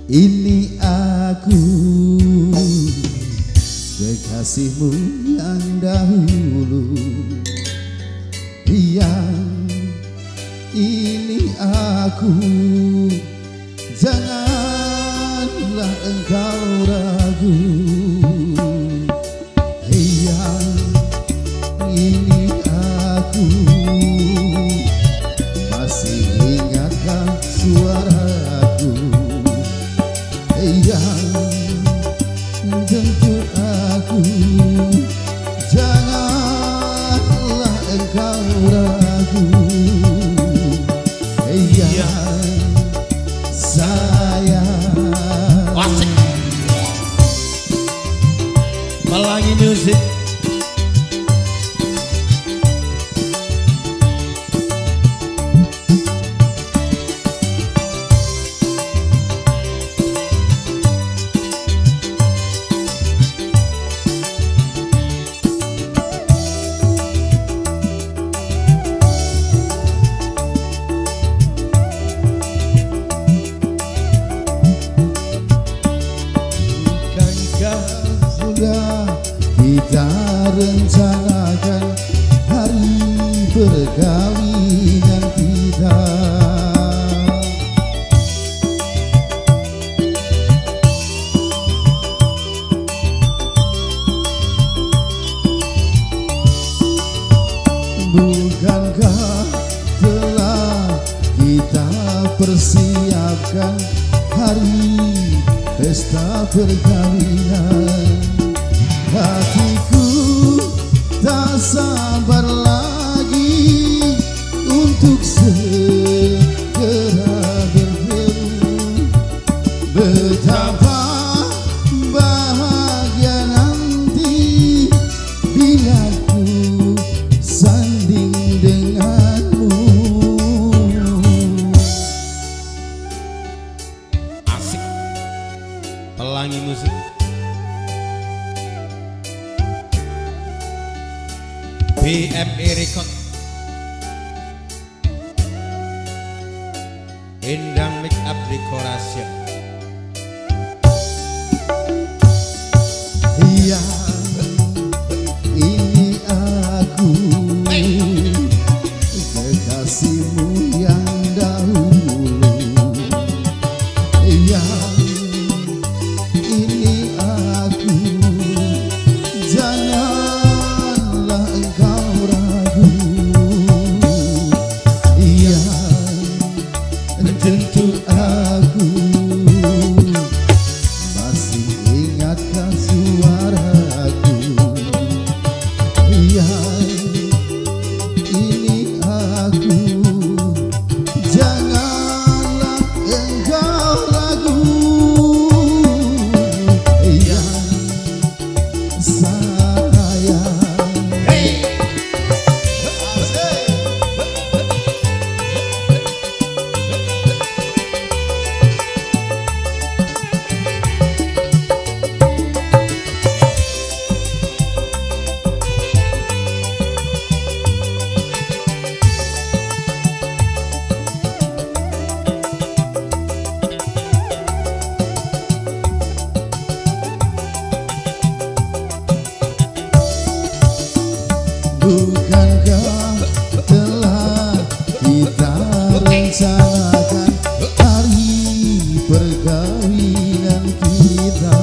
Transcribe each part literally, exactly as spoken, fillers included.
Ini aku, kekasihmu yang dahulu. Yang ini aku, janganlah engkau ragu. Yang ini aku, masih ingatkah suaraku? Yang tentu aku, janganlah engkau ragu. Yang sayang. Asik. Pelangi musik. Kita rencanakan hari perkawinan kita. Bukankah telah kita persiapkan hari pesta perkawinan? Hatiku tak sabar lagi untuk segera bertemu. Betapa bahagia nanti bila ku sanding denganmu. Asik. Pelangi musik. B M E Record, Endang Make Up Decoration. Yang ini aku, kekasihmu yang dahulu. Yang ini aku, janganlah engkau ragu. Yang tentu aku, masih ingatkah suaraku? Yang ini aku, janganlah engkau ragu. Yang sayang. Hey. Bukankah telah kita rencanakan hari perkawinan kita?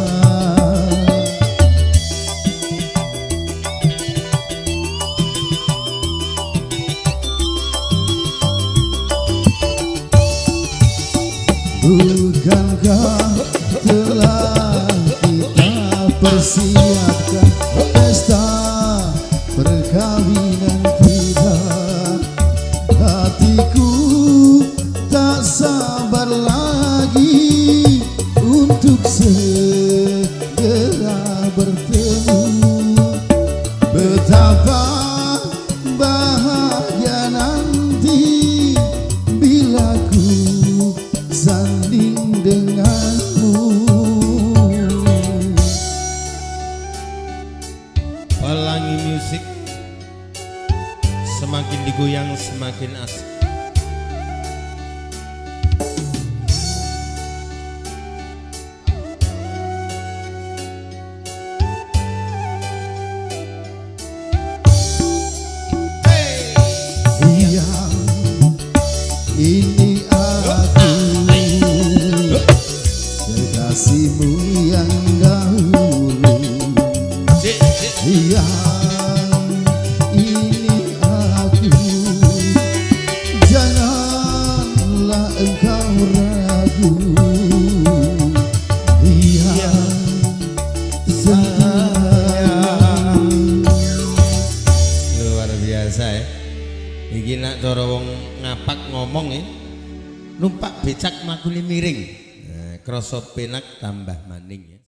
Bukankah telah kita persiapkan pesta perkawinan kita? Hatiku tak sabar lagi untuk segera bertemu. Betapa bahagia nanti bila ku sanding denganmu. aku yang sayang. Luar biasa ya. Iki nak cara wong ngapak ngomong ya. Numpak becak makuli miring. Nah, krasa penak tambah maning ya.